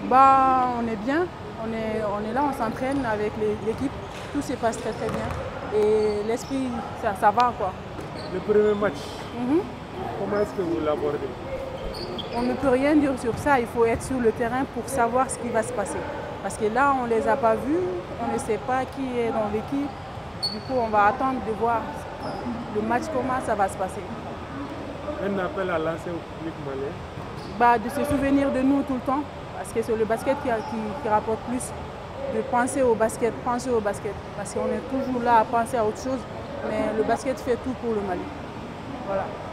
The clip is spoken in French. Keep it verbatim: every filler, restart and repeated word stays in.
Bah, on est bien, on est, on est là, on s'entraîne avec l'équipe, tout se passe très très bien. Et l'esprit, ça, ça va quoi. Le premier match, Mm-hmm. comment est-ce que vous l'abordez? On ne peut rien dire sur ça, il faut être sur le terrain pour savoir ce qui va se passer. Parce que là, on ne les a pas vus, on ne sait pas qui est dans l'équipe. Du coup, on va attendre de voir le match, comment ça va se passer. Un appel à lancer au public malien? Bah, de se souvenir de nous tout le temps, parce que c'est le basket qui, qui, qui rapporte plus. De penser au basket, penser au basket. Parce qu'on est toujours là à penser à autre chose, mais le basket fait tout pour le Mali. Voilà.